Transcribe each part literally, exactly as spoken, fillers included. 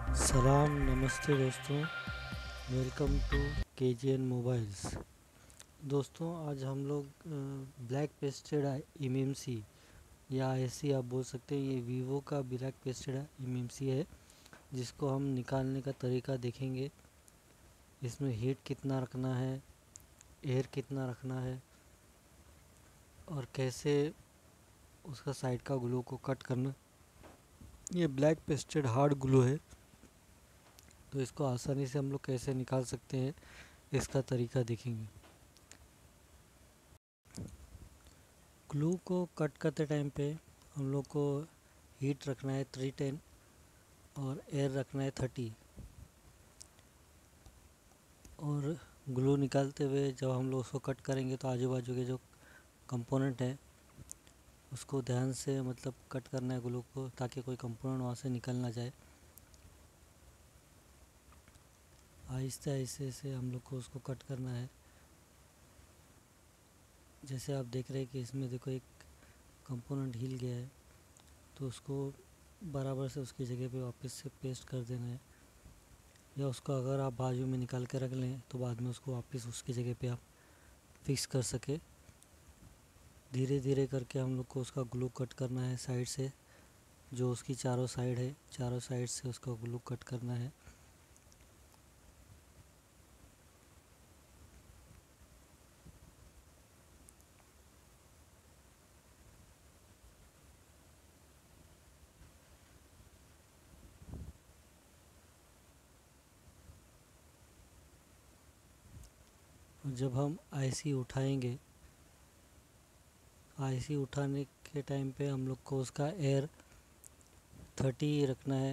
सलाम नमस्ते दोस्तों। वेलकम टू के जी एन मोबाइल्स। दोस्तों आज हम लोग black pasted M M C या ऐसी आप बोल सकते हैं, ये वीवो का black pasted M M C है जिसको हम निकालने का तरीका देखेंगे। इसमें हीट कितना रखना है, एयर कितना रखना है और कैसे उसका साइड का ग्लू को कट करना। ये ब्लैक पेस्टेड हार्ड ग्लू है तो इसको आसानी से हम लोग कैसे निकाल सकते हैं, इसका तरीका देखेंगे। ग्लू को कट करते टाइम पे हम लोग को हीट रखना है थ्री टेन और एयर रखना है थर्टी। और ग्लू निकालते हुए जब हम लोग उसको कट करेंगे तो आजू बाजू के जो कंपोनेंट है उसको ध्यान से मतलब कट करना है ग्लू को, ताकि कोई कंपोनेंट वहाँ से निकल ना जाए। आहिस्ते आहिस्ते से हम लोग को उसको कट करना है। जैसे आप देख रहे हैं कि इसमें देखो एक कंपोनेंट हिल गया है, तो उसको बराबर से उसकी जगह पे वापस से पेस्ट कर देना है। या उसको अगर आप बाजू में निकाल के रख लें तो बाद में उसको वापस उसकी जगह पे आप फिक्स कर सके। धीरे धीरे करके हम लोग को उसका ग्लू कट करना है साइड से, जो उसकी चारों साइड है, चारों साइड से उसका ग्लू कट करना है। और जब हम आईसी उठाएंगे, आईसी उठाने के टाइम पे हम लोग को उसका एयर थर्टी रखना है।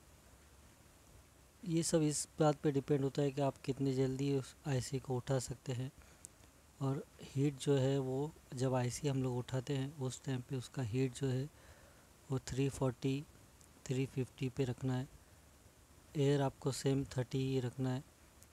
ये सब इस बात पे डिपेंड होता है कि आप कितनी जल्दी उस आईसी को उठा सकते हैं। और हीट जो है वो जब आईसी हम लोग उठाते हैं उस टाइम पे उसका हीट जो है वो थ्री फोर्टी थ्री फिफ्टी पे रखना है। एयर आपको सेम थर्टी ही रखना है।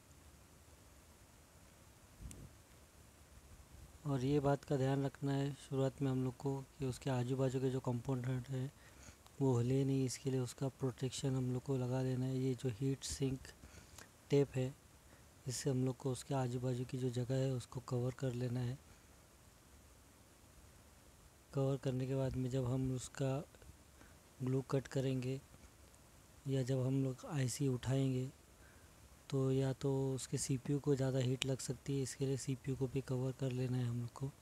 और ये बात का ध्यान रखना है शुरुआत में हम लोग को कि उसके आजू बाजू के जो कंपोनेंट है वो हिले नहीं, इसके लिए उसका प्रोटेक्शन हम लोग को लगा देना है। ये जो हीट सिंक टेप है, इससे हम लोग को उसके आजू बाजू की जो जगह है उसको कवर कर लेना है। कवर करने के बाद में जब हम उसका ग्लू कट करेंगे या जब हम लोग आईसी उठाएंगे तो या तो उसके सीपीयू को ज़्यादा हीट लग सकती है, इसके लिए सीपीयू को भी कवर कर लेना है हम लोग को।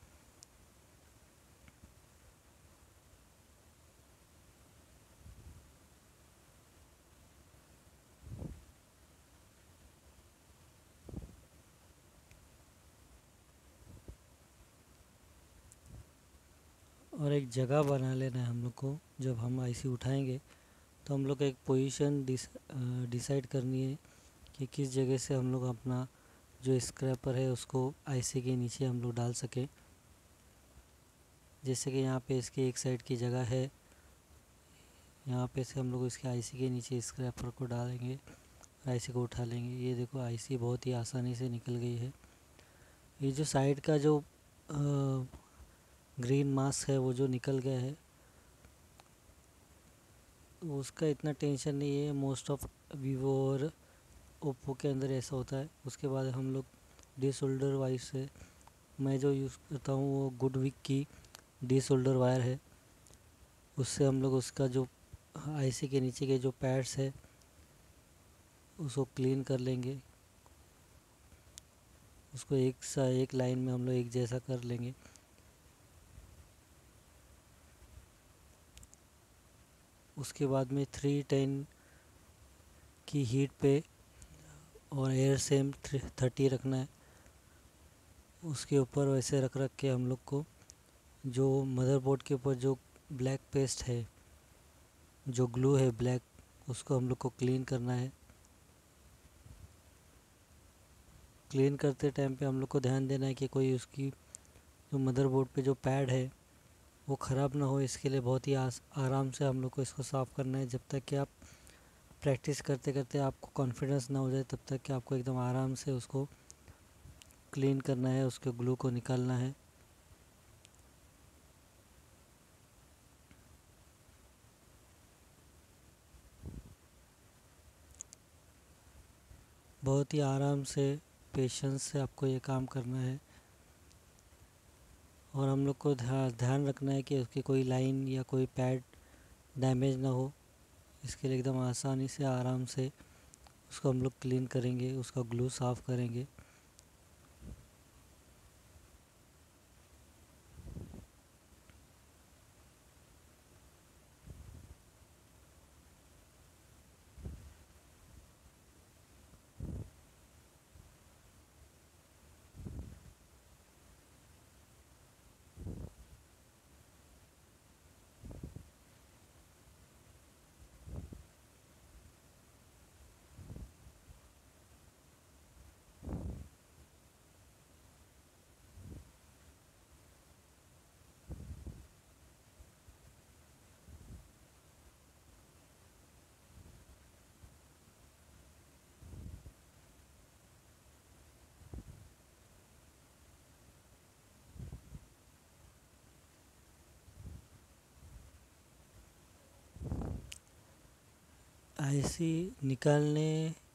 और एक जगह बना लेना है हम लोग को। जब हम आईसी उठाएंगे तो हम लोग को एक पोजीशन डिसाइड करनी है कि किस जगह से हम लोग अपना जो स्क्रैपर है उसको आईसी के नीचे हम लोग डाल सकें। जैसे कि यहाँ पे इसके एक साइड की जगह है, यहाँ पे से हम लोग इसके आईसी के नीचे स्क्रैपर को डालेंगे, आईसी को उठा लेंगे। ये देखो आईसी बहुत ही आसानी से निकल गई है। ये जो साइड का जो ग्रीन मास्क है वो जो निकल गया है, उसका इतना टेंशन नहीं है। मोस्ट ऑफ वीवो और ओप्पो के अंदर ऐसा होता है। उसके बाद हम लोग डी शोल्डर वाइज से, मैं जो यूज़ करता हूँ वो गुडविक की डी शोल्डर वायर है, उससे हम लोग उसका जो आईसी के नीचे के जो पैड्स है उसको क्लीन कर लेंगे। उसको एक सा एक लाइन में हम लोग एक जैसा कर लेंगे। उसके बाद में थ्री टेन की हीट पे और एयर सेम थर्टी रखना है। उसके ऊपर वैसे रख रख के हम लोग को जो मदरबोर्ड के ऊपर जो ब्लैक पेस्ट है, जो ग्लू है ब्लैक, उसको हम लोग को क्लीन करना है। क्लीन करते टाइम पे हम लोग को ध्यान देना है कि कोई उसकी जो मदरबोर्ड पे जो पैड है वो ख़राब ना हो। इसके लिए बहुत ही आस आराम से हम लोग को इसको साफ़ करना है। जब तक कि आप प्रैक्टिस करते करते आपको कॉन्फिडेंस ना हो जाए तब तक कि आपको एकदम आराम से उसको क्लीन करना है, उसके ग्लू को निकालना है। बहुत ही आराम से, पेशेंस से आपको ये काम करना है। और हम लोग को ध्या, ध्यान रखना है कि उसकी कोई लाइन या कोई पैड डैमेज ना हो। इसके लिए एकदम आसानी से, आराम से उसको हम लोग क्लीन करेंगे, उसका ग्लू साफ़ करेंगे। आईसी निकालने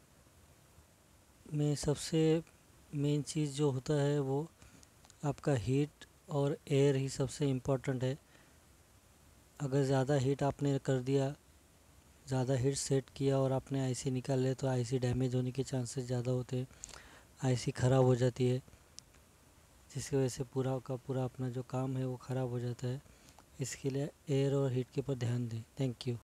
में सबसे मेन चीज़ जो होता है वो आपका हीट और एयर ही सबसे इम्पोर्टेंट है। अगर ज़्यादा हीट आपने कर दिया, ज़्यादा हीट सेट किया और आपने आईसी निकाल लिया तो आईसी डैमेज होने के चांसेस ज़्यादा होते हैं, आईसी ख़राब हो जाती है, जिसकी वजह से पूरा का पूरा अपना जो काम है वो ख़राब हो जाता है। इसके लिए एयर और हीट के ऊपर ध्यान दें। Thank you.